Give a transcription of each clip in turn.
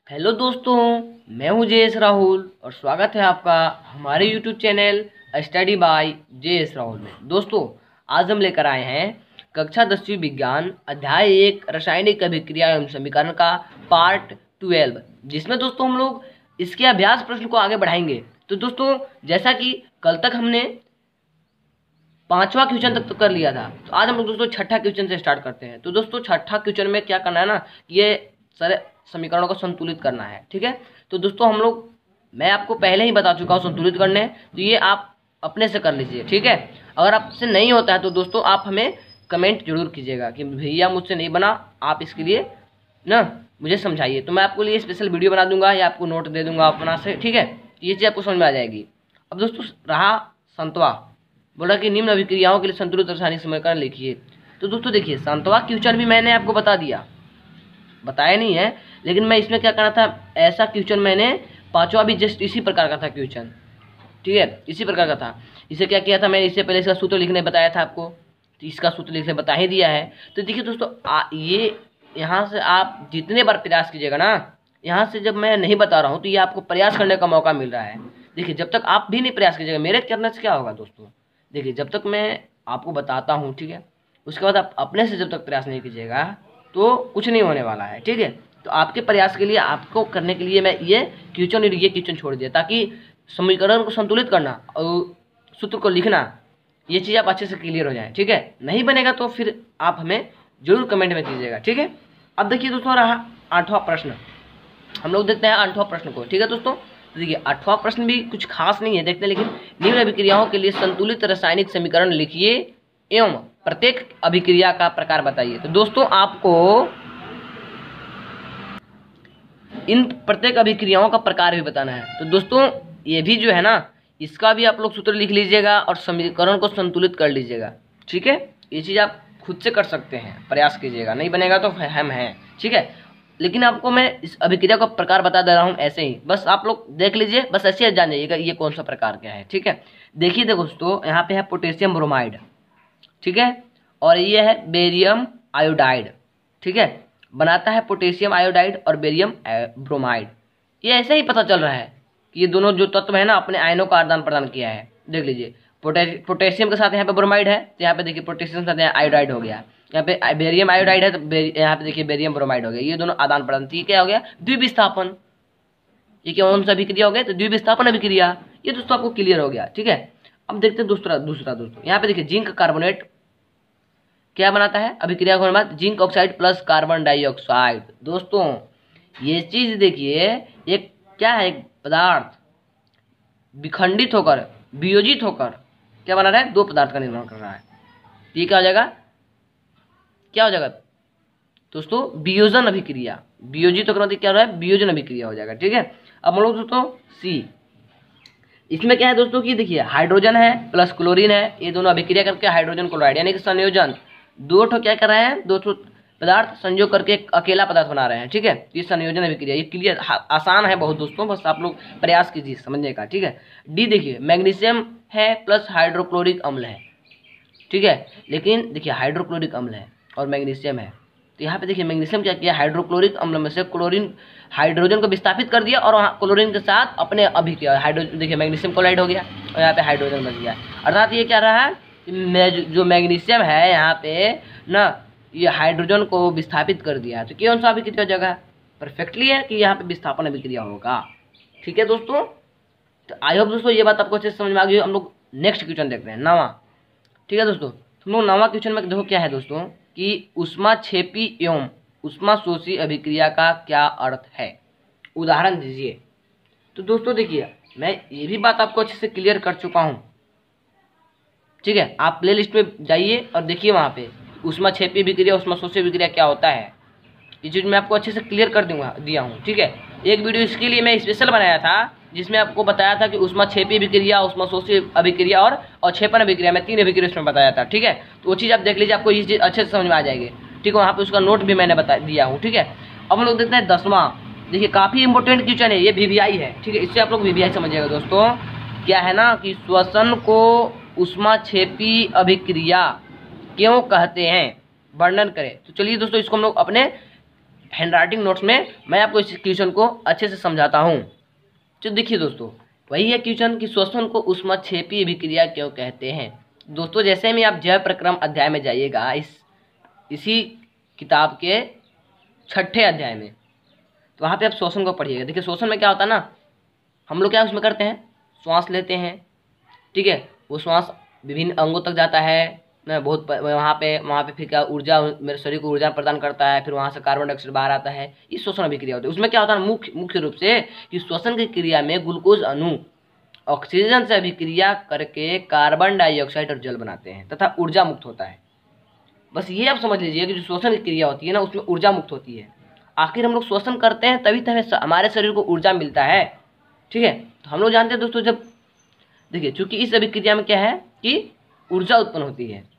Hello दोस्तों, मैं हूं जेएस राहुल और स्वागत है आपका हमारे YouTube channel study by JS Rahul में। दोस्तों, आज हम लेकर आए हैं कक्षा 10वीं विज्ञान अध्याय 1 रासायनिक अभिक्रिया एवं समीकरण का पार्ट 12, जिसमें दोस्तों हम लोग इसके अभ्यास प्रश्न को आगे बढ़ाएंगे। तो दोस्तों, जैसा कि कल तक हमने 5वां क्वेश्चन तक तो कर लिया था, तो आज हम लोग दोस्तों 6ठा क्वेश्चन से स्टार्ट करते हैं। तो दोस्तों 6ठा क्वेश्चन में क्या करना है ना, ये सारे समीकरणों को संतुलित करना है। ठीक है, तो दोस्तों मैं आपको पहले ही बता चुका हूँ संतुलित करने, तो ये आप अपने से कर लीजिए। ठीक है, अगर आपसे नहीं होता है तो दोस्तों आप हमें कमेंट जरूर कीजिएगा कि भैया मुझसे नहीं बना, आप इसके लिए ना मुझे समझाइए, तो मैं आपको लिए स्पेशल वीडियो बना दूंगा या आपको नोट दे दूंगा अपना से। ठीक है, ये चीज़ आपको समझ में आ जाएगी। अब दोस्तों रहा संतवा, बोला कि निम्न अभिक्रियाओं के लिए संतुलित रासायनिक समीकरण लिखिए। तो दोस्तों देखिए, संतवा क्वेश्चन भी मैंने आपको बताया नहीं है, लेकिन मैं इसमें क्या करना था, ऐसा क्वेश्चन मैंने 5वां भी जस्ट इसी प्रकार का था क्वेश्चन। ठीक है, इसी प्रकार का था। इसे क्या किया था, मैंने इससे पहले इसका सूत्र लिखने बताया था आपको, तो इसका सूत्र लिखने बता ही दिया है। तो देखिए दोस्तों, ये यहाँ से आप जितने बार प्रयास कीजिएगा ना, यहाँ से जब मैं नहीं बता रहा हूँ तो ये आपको प्रयास करने का मौका मिल रहा है। देखिए, जब तक आप भी नहीं प्रयास कीजिएगा, मेरे करने से क्या होगा दोस्तों, देखिए जब तक मैं आपको बताता हूँ, ठीक है, उसके बाद आप अपने से जब तक प्रयास नहीं कीजिएगा तो कुछ नहीं होने वाला है। ठीक है, तो आपके प्रयास के लिए, आपको करने के लिए मैं ये क्वेश्चन छोड़ दिया, ताकि समीकरण को संतुलित करना और सूत्र को लिखना, ये चीज़ आप अच्छे से क्लियर हो जाए। ठीक है, नहीं बनेगा तो फिर आप हमें जरूर कमेंट में कीजिएगा। ठीक है, अब देखिए दोस्तों, रहा 8वां प्रश्न। हम लोग देखते हैं 8वां प्रश्न को। ठीक है दोस्तों, तो देखिए 8वां प्रश्न भी कुछ खास नहीं है, देखते हैं। लेकिन निम्न अभिक्रियाओं के लिए संतुलित रासायनिक समीकरण लिखिए एवं प्रत्येक अभिक्रिया का प्रकार बताइए। तो दोस्तों आपको इन प्रत्येक अभिक्रियाओं का प्रकार भी बताना है। तो दोस्तों ये भी जो है ना, इसका भी आप लोग सूत्र लिख लीजिएगा और समीकरण को संतुलित कर लीजिएगा। ठीक है, ये चीज़ आप खुद से कर सकते हैं, प्रयास कीजिएगा, नहीं बनेगा तो हम हैं। ठीक है, लेकिन आपको मैं इस अभिक्रिया का प्रकार बता दे रहा हूँ ऐसे ही, बस आप लोग देख लीजिए, बस ऐसे ही जान जाइएगा ये कौन सा प्रकार क्या है। ठीक है, देखिए दोस्तों, यहाँ पे है पोटेशियम ब्रोमाइड, ठीक है, और ये है बेरियम आयोडाइड। ठीक है, बनाता है पोटेशियम आयोडाइड और बेरियम ब्रोमाइड। ये ऐसे ही पता चल रहा है कि ये दोनों जो तत्व है ना, अपने आयनों का आदान प्रदान किया है। देख लीजिए, पोटेशियम के साथ यहाँ पे ब्रोमाइड है, तो यहाँ पे देखिए पोटेशियम के साथ आयोडाइड हो गया। यहाँ पे बेरियम आयोडाइड है, तो यहाँ पे देखिए बेरियम ब्रोमाइड हो गया। ये दोनों आदान प्रदान, तो ये क्या हो गया, द्विविस्थापन। ये कौन सा अभिक्रिया हो गया, तो द्विविस्थापन अभिक्रिया। ये दोस्तों आपको क्लियर हो गया। ठीक है, अब देखते हैं दूसरा दोस्तों, यहाँ पे देखिए जिंक कार्बोनेट क्या बनाता है, अभिक्रिया के बाद zinc oxide plus carbon dioxide. दोस्तों ये चीज देखिए, एक क्या है, एक पदार्थ विखंडित होकर, वियोजित होकर क्या बना रहा है, दो पदार्थ का निर्माण कर रहा है। ये क्या हो जाएगा, क्या हो जाएगा दोस्तों, वियोजन अभिक्रिया। वियोजित होकर मतलब क्या हो रहा है, वियोजन अभिक्रिया हो जाएगा। ठीक है, अब हम लोग दोस्तों सी, इसमें क्या है दोस्तों कि देखिए हाइड्रोजन है प्लस क्लोरीन है, ये दोनों अभिक्रिया करके हाइड्रोजन क्लोराइड, यानी कि संयोजन, दो ठो क्या कर रहे हैं, दो ठो पदार्थ संयोग करके एक अकेला पदार्थ बना रहे हैं। ठीक है, ये संयोजन अभिक्रिया, ये क्लियर आसान है बहुत दोस्तों, बस आप लोग प्रयास कीजिए समझने का। ठीक है, डी देखिए मैग्नीशियम है प्लस हाइड्रोक्लोरिक अम्ल है। ठीक है, लेकिन देखिए हाइड्रोक्लोरिक अम्ल है और मैग्नीशियम है, तो यहाँ पे देखिए मैग्नीशियम क्या किया, हाइड्रोक्लोरिक अम्ल में से क्लोरीन हाइड्रोजन को विस्थापित कर दिया और वहाँ क्लोरीन के साथ अपने अभिक्रिया हाइड्रोजन, देखिए मैग्नीशियम क्लोराइड हो गया और यहाँ पे हाइड्रोजन बच गया। अर्थात ये क्या रहा है, जो मैग्नीशियम है यहाँ पे ना, ये हाइड्रोजन को विस्थापित कर दिया है, तो कौन सा अभिक्रिया हो जाएगा, परफेक्टली है कि यहाँ पे विस्थापन अभिक्रिया होगा। ठीक है दोस्तों, तो आई होप दोस्तों ये बात आपको अच्छे से समझ में आ गई। हम लोग नेक्स्ट क्वेश्चन देखते हैं, 9वां। ठीक है दोस्तों, हम लोग 9वां क्वेश्चन में देखो क्या है दोस्तों कि ऊष्माक्षेपी एवं ऊष्माशोषी अभिक्रिया का क्या अर्थ है, उदाहरण दीजिए। तो दोस्तों देखिए, मैं ये भी बात आपको अच्छे से क्लियर कर चुका हूँ। ठीक है, आप प्ले लिस्ट में जाइए और देखिए वहाँ पे ऊष्माक्षेपी अभिक्रिया ऊष्माशोषी अभिक्रिया क्या होता है, ये चीज़ मैं आपको अच्छे से क्लियर कर दिया हूँ। ठीक है, एक वीडियो इसके लिए मैं स्पेशल बनाया था, जिसमें आपको बताया था कि ऊष्माक्षेपी अभिक्रिया, ऊष्माशोषी अभिक्रिया और अवक्षेपण अभिक्रिया, मैं 3 अभिक्रिया इसमें बताया था। ठीक है, तो वो चीज़ आप देख लीजिए, आपको ये चीज़ अच्छे से समझ में आ जाएगी। ठीक है, वहाँ पे उसका नोट भी मैंने बता दिया हूँ। ठीक है, अब हम लोग देखते हैं 10वां। देखिए काफ़ी इंपॉर्टेंट क्वेश्चन है, ये VVI है। ठीक है, इससे आप लोग VVI समझिएगा दोस्तों, क्या है ना कि श्वसन को ऊष्माक्षेपी अभिक्रिया क्यों कहते हैं, वर्णन करें। तो चलिए दोस्तों, इसको हम लोग अपने हैंडराइटिंग नोट्स में मैं आपको इस क्वेश्चन को अच्छे से समझाता हूँ। तो देखिए दोस्तों, वही है क्वेश्चन कि श्वसन को ऊष्माक्षेपी अभिक्रिया क्यों कहते हैं। दोस्तों जैसे में आप जैव प्रक्रम अध्याय में जाइएगा, इसी किताब के 6ठे अध्याय में, तो वहाँ पे आप श्वसन को पढ़िएगा। देखिए श्वसन में क्या होता है ना, हम लोग क्या उसमें करते हैं, श्वास लेते हैं, ठीक है, वो श्वास विभिन्न अंगों तक जाता है ना, बहुत वहाँ पे फिर क्या ऊर्जा, मेरे शरीर को ऊर्जा प्रदान करता है, फिर वहाँ से कार्बन डाइऑक्साइड बाहर आता है, ये श्वसन अभिक्रिया होती है। उसमें क्या होता है मुख्य रूप से कि श्वसन की क्रिया में ग्लूकोज अणु ऑक्सीजन से अभिक्रिया करके कार्बन डाइऑक्साइड और जल बनाते हैं तथा ऊर्जा मुक्त होता है। बस ये आप समझ लीजिए कि जो श्वसन की क्रिया होती है ना, उसमें ऊर्जा मुक्त होती है। आखिर हम लोग श्वसन करते हैं तभी तो हमारे शरीर को ऊर्जा मिलता है, ठीक है। तो हम लोग जानते हैं दोस्तों, जब देखिए चूंकि इस अभिक्रिया में क्या है कि ऊर्जा उत्पन्न होती है,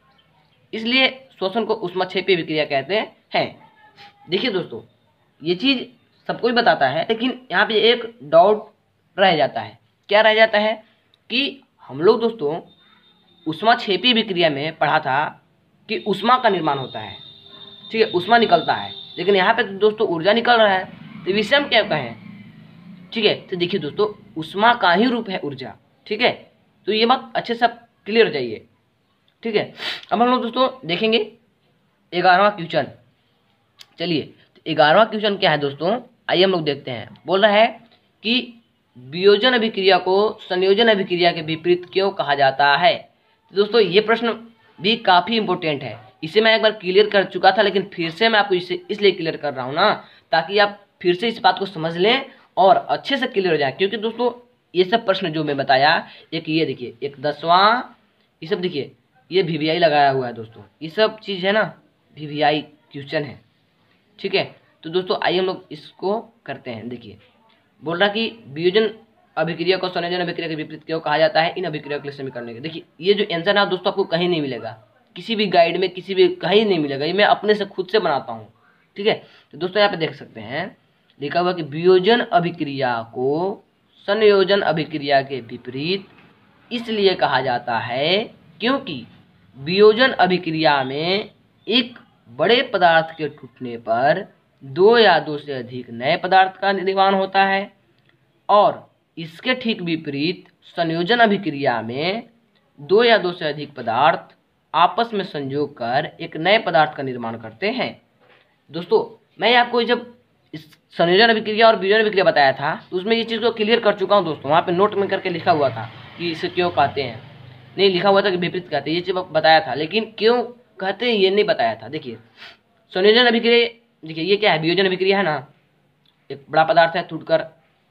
इसलिए श्वसन को ऊष्माक्षेपी अभिक्रिया कहते हैं। देखिए दोस्तों, ये चीज़ सबको ही बताता है, लेकिन यहाँ पे एक डाउट रह जाता है। क्या रह जाता है कि हम लोग दोस्तों ऊष्माक्षेपी अभिक्रिया में पढ़ा था कि ऊष्मा का निर्माण होता है, ठीक है, ऊष्मा निकलता है, लेकिन यहाँ पे दोस्तों ऊर्जा निकल रहा है, तो विषय हम क्या कहें, ठीक है। तो देखिए दोस्तों, ऊष्मा का ही रूप है ऊर्जा, ठीक है। तो ये बात अच्छे से क्लियर हो जाइए, ठीक है। अब हम लोग दोस्तों देखेंगे 11वां क्वेश्चन। चलिए, तो 11वां क्वेश्चन क्या है दोस्तों, आइए हम लोग देखते हैं। बोल रहा है कि वियोजन अभिक्रिया को संयोजन अभिक्रिया के विपरीत क्यों कहा जाता है। तो दोस्तों ये प्रश्न भी काफ़ी इंपॉर्टेंट है। इसे मैं एक बार क्लियर कर चुका था, लेकिन फिर से मैं आपको इसे इसलिए क्लियर कर रहा हूँ ना, ताकि आप फिर से इस बात को समझ लें और अच्छे से क्लियर हो जाए। क्योंकि दोस्तों ये सब प्रश्न जो मैं बताया, एक ये देखिए, एक 10वां, ये सब देखिए, ये VVI लगाया हुआ है दोस्तों, ये सब चीज़ है ना VVI क्वेश्चन है, ठीक है। तो दोस्तों आइए हम लोग इसको करते हैं। देखिए बोल रहा कि वियोजन अभिक्रिया को संयोजन अभिक्रिया के विपरीत क्यों कहा जाता है, इन अभिक्रिया के लिए समीकरण के। देखिए ये जो आंसर है दोस्तों आपको कहीं नहीं मिलेगा, किसी भी गाइड में, किसी भी कहीं नहीं मिलेगा, ये मैं अपने से खुद से बनाता हूँ, ठीक है। तो दोस्तों यहाँ पे देख सकते हैं लिखा हुआ कि वियोजन अभिक्रिया को संयोजन अभिक्रिया के विपरीत इसलिए कहा जाता है क्योंकि वियोजन अभिक्रिया में एक बड़े पदार्थ के टूटने पर 2 या 2 से अधिक नए पदार्थ का निर्माण होता है, और इसके ठीक विपरीत संयोजन अभिक्रिया में 2 या 2 से अधिक पदार्थ आपस में संयोग कर एक नए पदार्थ का निर्माण करते हैं। दोस्तों मैं आपको जब इस संयोजन अभिक्रिया और वियोजन अभिक्रिया बताया था, तो उसमें ये चीज़ को क्लियर कर चुका हूँ दोस्तों। वहाँ पे नोट में करके लिखा हुआ था कि इसे क्यों कहते हैं, नहीं लिखा हुआ था कि विपरीत कहते हैं, ये चीज़ बताया था, लेकिन क्यों कहते हैं ये नहीं बताया था। देखिए संयोजन अभिक्रिया, देखिए ये क्या है, वियोजन अभिक्रिया है ना, एक बड़ा पदार्थ है, टूटकर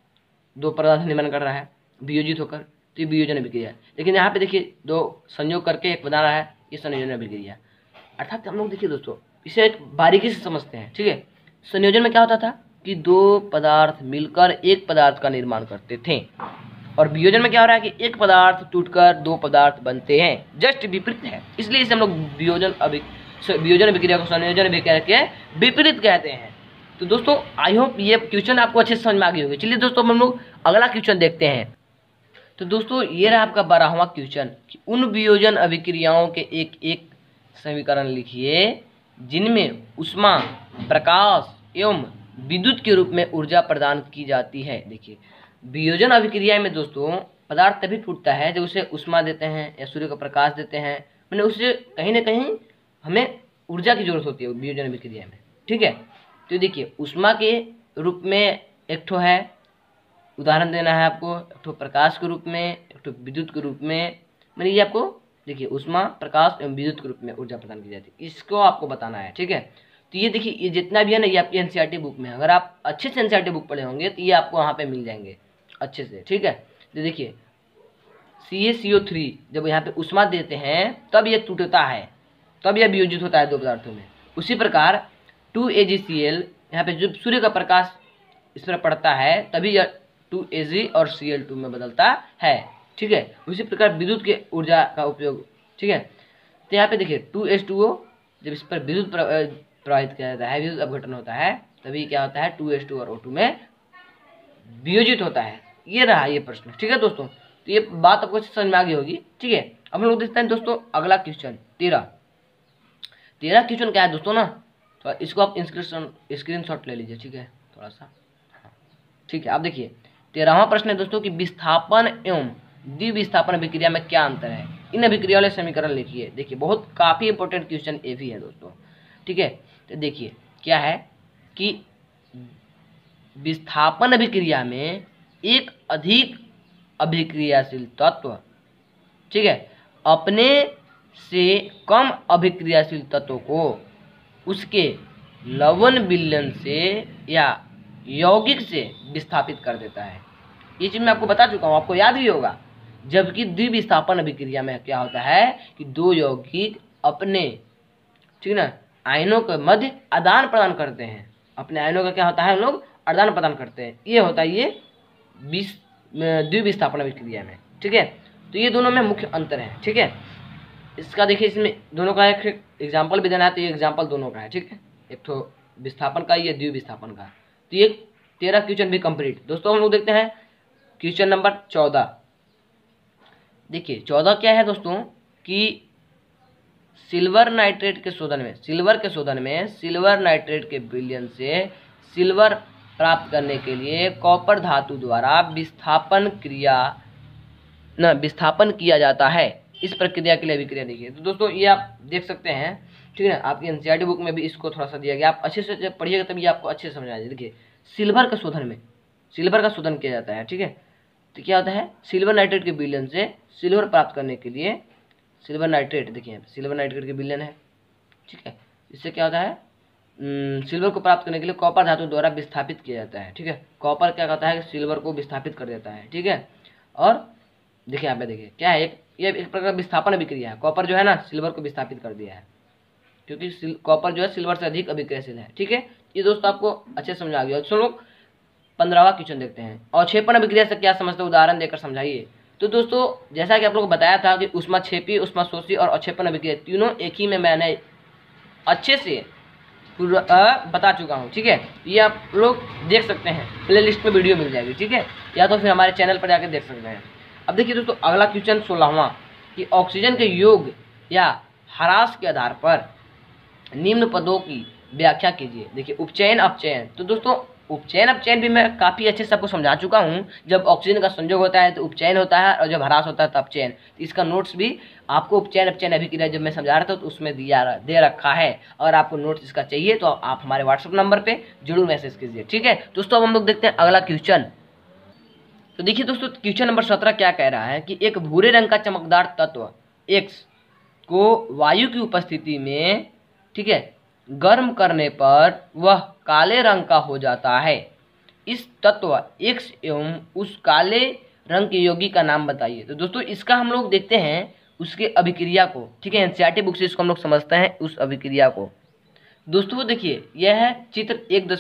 2 पदार्थ निर्माण कर रहा है वियोजित होकर, तो ये वियोजन अभिक्रिया है। लेकिन यहाँ पे देखिए 2 संयोग करके एक बना रहा है, ये संयोजन अभिक्रिया। अर्थात हम लोग देखिए दोस्तों इसे एक बारीकी से समझते हैं, ठीक है। संयोजन में क्या होता था कि 2 पदार्थ मिलकर एक पदार्थ का निर्माण करते थे, और वियोजन में क्या हो रहा है कि एक पदार्थ टूटकर 2 पदार्थ बनते हैं, जस्ट विपरीत है। इसलिए इसे हम लोग वियोजन अभिक्रिया को संयोजन अभिक्रिया के विपरीत कहते हैं। तो दोस्तों आई होप ये क्वेश्चन आपको अच्छे से समझ में आ गई होगी। चलिए दोस्तों हम लोग अगला क्वेश्चन देखते हैं। तो दोस्तों ये रहा आपका 12वां क्वेश्चन कि उन वियोजन अभिक्रियाओं के एक एक समीकरण लिखिए जिनमें ऊष्मा, प्रकाश एवं विद्युत के रूप में ऊर्जा प्रदान की जाती है। देखिए वियोजन अभिक्रिया में दोस्तों पदार्थ तभी टूटता है जब उसे ऊष्मा देते हैं या सूर्य का प्रकाश देते हैं, मैंने उससे कहीं ना कहीं हमें ऊर्जा की जरूरत होती है वियोजन अभिक्रिया में, ठीक है। तो देखिए ऊष्मा के रूप में एक ठो है, उदाहरण देना है आपको, एक ठो प्रकाश के रूप में, एक ठो विद्युत के रूप में, मैंने ये आपको देखिए ऊष्मा, प्रकाश एवं विद्युत के रूप में ऊर्जा प्रदान की जाती है, इसको आपको बताना है, ठीक है। तो ये देखिए ये जितना भी है ना, ये आपकी एनसीईआरटी बुक में, अगर आप अच्छे से एनसीईआरटी बुक पढ़े होंगे तो ये आपको वहाँ पे मिल जाएंगे अच्छे से, ठीक है। तो देखिए CaCO3 जब यहाँ पे ऊष्मा देते हैं तब ये टूटता है, तब यह वियोजित होता है 2 पदार्थों में। उसी प्रकार 2AgCl यहाँ पे जब सूर्य का प्रकाश इस पर पड़ता है तभी यह 2Ag और Cl2 में बदलता है, ठीक है। उसी प्रकार विद्युत के ऊर्जा का उपयोग, ठीक है। तो यहाँ पे देखिए 2H2O जब इस पर विद्युत प्रवाहित किया जाता है, विद्युत अपघटन होता है, तभी क्या होता है 2H2 और O2 में वियोजित होता है। ये रहा ये प्रश्न, ठीक है दोस्तों। तो ये बात आपको समझ में आ गई होगी, ठीक है। अब हम लोग देखते हैं दोस्तों अगला क्वेश्चन 13 क्वेश्चन क्या है दोस्तों ना, तो इसको आप स्क्रीनशॉट ले लीजिए, ठीक है, थोड़ा सा। हाँ ठीक है, आप देखिए 13वां प्रश्न है दोस्तों कि विस्थापन एवं द्विविस्थापन अभिक्रिया में क्या अंतर है, इन अभिक्रिया वाले समीकरण लिखिए। देखिए बहुत काफ़ी इंपॉर्टेंट क्वेश्चन ये भी है दोस्तों, ठीक है। तो देखिए क्या है कि विस्थापन अभिक्रिया में एक अधिक अभिक्रियाशील तत्व, ठीक है, अपने से कम अभिक्रियाशील तत्व को उसके लवण विलयन से या यौगिक से विस्थापित कर देता है। ये चीज़ मैं आपको बता चुका हूँ, आपको याद भी होगा। जबकि द्विविस्थापन अभिक्रिया में क्या होता है कि दो यौगिक अपने, ठीक ना, आयनों के मध्य आदान प्रदान करते हैं। अपने आयनों का क्या होता है, हम लोग आदान प्रदान करते हैं। ये होता है ये द्विविस्थापन अभिक्रिया में, ठीक है। तो ये दोनों में मुख्य अंतर है, ठीक है। इसका देखिए इसमें दोनों का एक एग्जाम्पल भी देना है, तो ये एग्जाम्पल दोनों का है, ठीक है। एक तो विस्थापन का, ये द्विविस्थापन का। तो ये 13 क्वेश्चन भी कंप्लीट। दोस्तों हम लोग देखते हैं क्वेश्चन नंबर 14। देखिए 14 क्या है दोस्तों कि सिल्वर नाइट्रेट के शोधन में, सिल्वर नाइट्रेट के विलयन से सिल्वर प्राप्त करने के लिए कॉपर धातु द्वारा विस्थापन किया जाता है। इस प्रक्रिया के लिए अभिक्रिया देखिए। तो दोस्तों ये आप देख सकते हैं, ठीक है ना, आपकी एनसीईआरटी बुक में भी इसको थोड़ा सा दिया गया। आप अच्छे से जब पढ़िएगा तभी आपको अच्छे से समझ आ जाए। देखिए सिल्वर का शोधन किया जाता है, ठीक है। तो क्या होता है, सिल्वर नाइट्रेट के विलयन से सिल्वर प्राप्त करने के लिए सिल्वर नाइट्रेट, देखिए सिल्वर नाइट्रेट के विलयन है, ठीक है। इससे क्या होता है, सिल्वर को प्राप्त करने के लिए कॉपर धातु द्वारा विस्थापित किया जाता है, ठीक है। कॉपर क्या करता है कि सिल्वर को विस्थापित कर देता है, ठीक है। और देखिए यहाँ पे देखिए क्या है, ये एक प्रकार विस्थापन अभिक्रिया है। कॉपर जो है ना सिल्वर को विस्थापित कर दिया है, क्योंकि कॉपर जो है सिल्वर से अधिक अभिक्रियाशील है, ठीक है। ये दोस्तों आपको अच्छे समझ आ गया। चलो 15वां क्वेश्चन देखते हैं। अवक्षेपण अभिक्रिया से क्या समझते हो, उदाहरण देकर समझाइए। तो दोस्तों जैसा कि आप लोगों को बताया था कि ऊष्माक्षेपी, ऊष्माशोषी और अवक्षेपण अभिक्रिया तीनों एक ही में मैंने अच्छे से बता चुका हूँ, ठीक है। ये आप लोग देख सकते हैं, प्ले लिस्ट में वीडियो मिल जाएगी, ठीक है, या तो फिर हमारे चैनल पर जाकर देख सकते हैं। अब देखिए दोस्तों अगला क्वेश्चन 16वां कि ऑक्सीजन के योग या ह्रास के आधार पर निम्न पदों की व्याख्या कीजिए। देखिए उपचयन, अपचयन। तो दोस्तों उपचयन अपचयन भी मैं काफ़ी अच्छे से आपको समझा चुका हूँ। जब ऑक्सीजन का संयोग होता है तो उपचयन होता है, और जब ह्रास होता है तो अपचयन। तो इसका नोट्स भी आपको उपचयन अपचयन अभिक्रिया जब मैं समझा रहा था तो उसमें दे रखा है। अगर आपको नोट्स इसका चाहिए तो आप हमारे व्हाट्सएप नंबर पर जरूर मैसेज कीजिए, ठीक है। दोस्तों अब हम लोग देखते हैं अगला क्वेश्चन। तो देखिए दोस्तों क्वेश्चन नंबर 17 क्या कह रहा है कि एक भूरे रंग का चमकदार तत्व X को वायु की उपस्थिति में, ठीक है, गर्म करने पर वह काले रंग का हो जाता है। इस तत्व X एवं उस काले रंग के यौगिक का नाम बताइए। तो दोस्तों इसका हम लोग देखते हैं उसके अभिक्रिया को, ठीक है। एनसीईआरटी बुक से इसको हम लोग समझते हैं उस अभिक्रिया को। दोस्तों देखिए यह है चित्र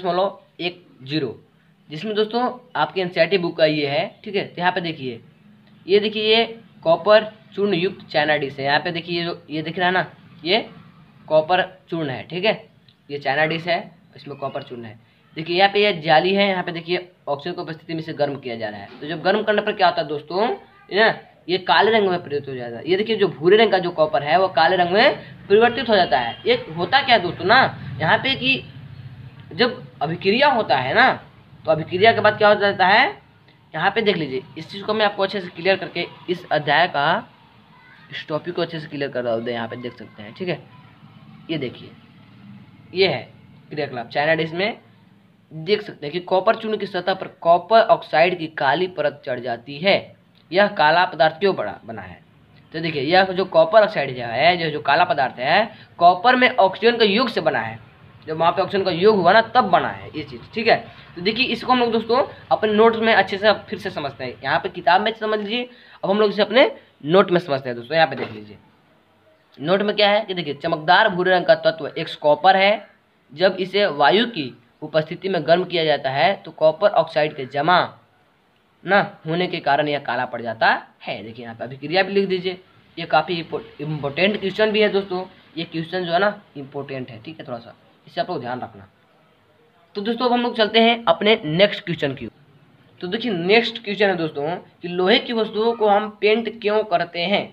1.10, जिसमें दोस्तों आपके एनसीईआरटी बुक का ये है, ठीक है। तो यहाँ पे देखिए ये कॉपर चूर्ण युक्त चाइना डिश है। यहाँ पे देखिए ये दिख रहा है ना, ये कॉपर चूर्ण है, ठीक है। ये चाइना डिश है, इसमें कॉपर चूर्ण है। देखिए यहाँ पे ये जाली है, यहाँ पे देखिए ऑक्सीजन की उपस्थिति में से गर्म किया जा रहा है। तो जब गर्म करने पर क्या होता है दोस्तों, ये काले रंग में परिवर्तित हो जाता है। ये देखिए जो भूरे रंग का जो कॉपर है वो काले रंग में परिवर्तित हो जाता है। एक होता क्या है दोस्तों ना, यहाँ पे कि जब अभिक्रिया होता है ना, तो अभिक्रिया के बाद क्या हो जाता है, यहाँ पे देख लीजिए। इस चीज़ को मैं आपको अच्छे से क्लियर करके इस अध्याय का, इस टॉपिक को अच्छे से क्लियर कर रहा हूँ। यहाँ पे देख सकते हैं, ठीक है। ये देखिए ये है क्रियाकलाप। चाइना डिश में देख सकते हैं कि कॉपर चूर्ण की सतह पर कॉपर ऑक्साइड की काली परत चढ़ जाती है। यह काला पदार्थ क्यों बना है, तो देखिए यह जो कॉपर ऑक्साइड है, जो काला पदार्थ है, कॉपर में ऑक्सीजन का योग से बना है। जब वहाँ पे ऑक्सीजन का योग हुआ ना तब बना है ये चीज़, ठीक है। तो देखिए इसको हम लोग दोस्तों अपने नोट में अच्छे से फिर से समझते हैं। यहाँ पे किताब में समझ लीजिए, अब हम लोग इसे अपने नोट में समझते हैं दोस्तों। यहाँ पे देख लीजिए नोट में क्या है कि देखिए चमकदार भूरे रंग का तत्व एक कॉपर है। जब इसे वायु की उपस्थिति में गर्म किया जाता है तो कॉपर ऑक्साइड के जमा न होने के कारण यह काला पड़ जाता है। देखिए यहाँ पे अभिक्रिया भी लिख दीजिए। ये काफ़ी इम्पोर्टेंट क्वेश्चन भी है दोस्तों। ये क्वेश्चन जो है ना इम्पोर्टेंट है, ठीक है, थोड़ा सा इससे आप लोग ध्यान रखना। तो दोस्तों अब हम लोग चलते हैं अपने नेक्स्ट क्वेश्चन की। तो देखिए नेक्स्ट क्वेश्चन है दोस्तों कि लोहे की वस्तुओं को हम पेंट क्यों करते हैं।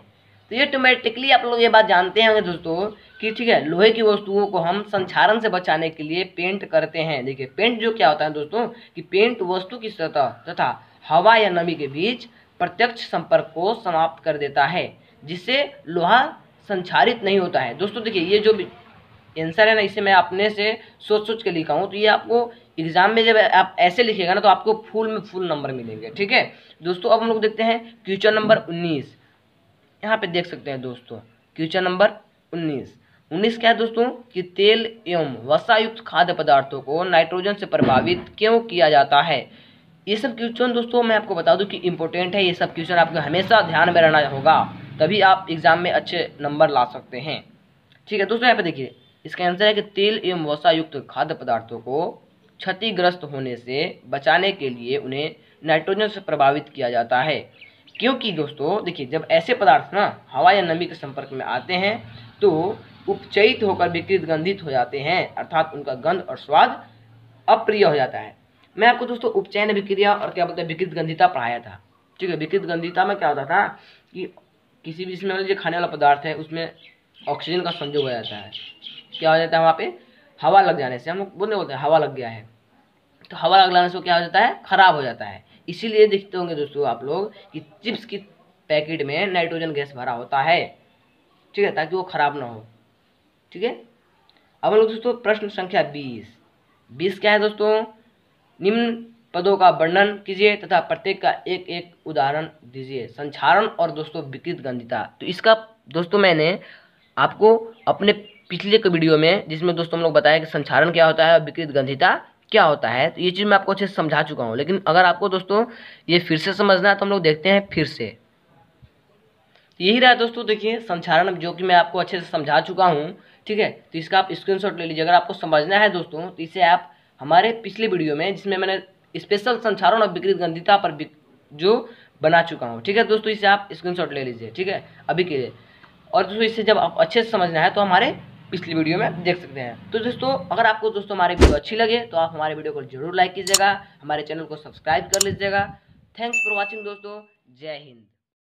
तो ये ऑटोमेटिकली आप लोग ये बात जानते होंगे दोस्तों कि ठीक है, लोहे की वस्तुओं को हम संक्षारण से बचाने के लिए पेंट करते हैं। देखिए पेंट जो क्या होता है दोस्तों कि पेंट वस्तु की सतह तथा हवा या नमी के बीच प्रत्यक्ष संपर्क को समाप्त कर देता है, जिससे लोहा संक्षारित नहीं होता है। दोस्तों देखिए ये जो आंसर है ना, इसे मैं अपने से सोच सोच के लिखा हूँ, तो ये आपको एग्जाम में जब आप ऐसे लिखिएगा ना तो आपको फुल में फुल नंबर मिलेंगे। ठीक है दोस्तों, अब हम लोग देखते हैं क्वेश्चन नंबर 19। यहाँ पे देख सकते हैं दोस्तों क्वेश्चन नंबर 19 क्या है दोस्तों कि तेल एवं वसायुक्त खाद्य पदार्थों को नाइट्रोजन से प्रभावित क्यों किया जाता है। ये सब क्वेश्चन दोस्तों मैं आपको बता दूं कि इंपॉर्टेंट है। ये सब क्वेश्चन आपको हमेशा ध्यान में रहना होगा, तभी आप एग्जाम में अच्छे नंबर ला सकते हैं। ठीक है दोस्तों, यहाँ पे देखिए इसका आंसर है कि तेल एवं वसायुक्त खाद्य पदार्थों को क्षतिग्रस्त होने से बचाने के लिए उन्हें नाइट्रोजन से प्रभावित किया जाता है। क्योंकि दोस्तों देखिए जब ऐसे पदार्थ ना हवा या नमी के संपर्क में आते हैं तो उपचयित होकर विकृत गंधित हो जाते हैं, अर्थात उनका गंध और स्वाद अप्रिय हो जाता है। मैं आपको दोस्तों उपचयन अभिक्रिया और क्या बोलते हैं विकृत गंधिता पढ़ाया था। ठीक है, विकृत गंधिता में क्या होता था कि किसी भी इसमें जो खाने वाला पदार्थ है उसमें ऑक्सीजन का संयोग हो जाता है, क्या हो जाता है वहाँ पे हवा लग जाने से, हम लोग बोलते हैं हवा लग गया है, तो हवा लग जाने से क्या हो जाता है खराब हो जाता है। इसीलिए देखते होंगे दोस्तों आप लोग कि चिप्स की पैकेट में नाइट्रोजन गैस भरा होता है, ठीक है, ताकि वो खराब ना हो। ठीक है, अब हम लोग दोस्तों प्रश्न संख्या 20 क्या है दोस्तों, निम्न पदों का वर्णन कीजिए तथा प्रत्येक का एक एक उदाहरण दीजिए। संक्षारण और दोस्तों विकृत गंधिता, तो इसका दोस्तों मैंने आपको अपने पिछले के वीडियो में जिसमें दोस्तों हम लोग बताया कि संक्षारण क्या होता है और विकृत गंधिता क्या होता है, तो ये चीज़ मैं आपको अच्छे से समझा चुका हूँ। लेकिन अगर आपको दोस्तों ये फिर से समझना है तो हम लोग देखते हैं फिर से। यही रहा दोस्तों, देखिए संक्षारण जो कि मैं आपको अच्छे से समझा चुका हूँ। ठीक है, तो इसका आप स्क्रीनशॉट ले लीजिए। अगर आपको समझना है दोस्तों तो इसे आप हमारे पिछले वीडियो में जिसमें मैंने स्पेशल संक्षारण और विकृत गंधिता पर जो बना चुका हूँ, ठीक है दोस्तों, इसे आप स्क्रीनशॉट ले लीजिए। ठीक है अभी के लिए, और दोस्तों इसे जब आप अच्छे से समझना है तो हमारे पिछली वीडियो में देख सकते हैं। तो दोस्तों अगर आपको दोस्तों हमारी वीडियो अच्छी लगे तो आप हमारे वीडियो को जरूर लाइक कीजिएगा, हमारे चैनल को सब्सक्राइब कर लीजिएगा। थैंक्स फॉर वॉचिंग दोस्तों, जय हिंद।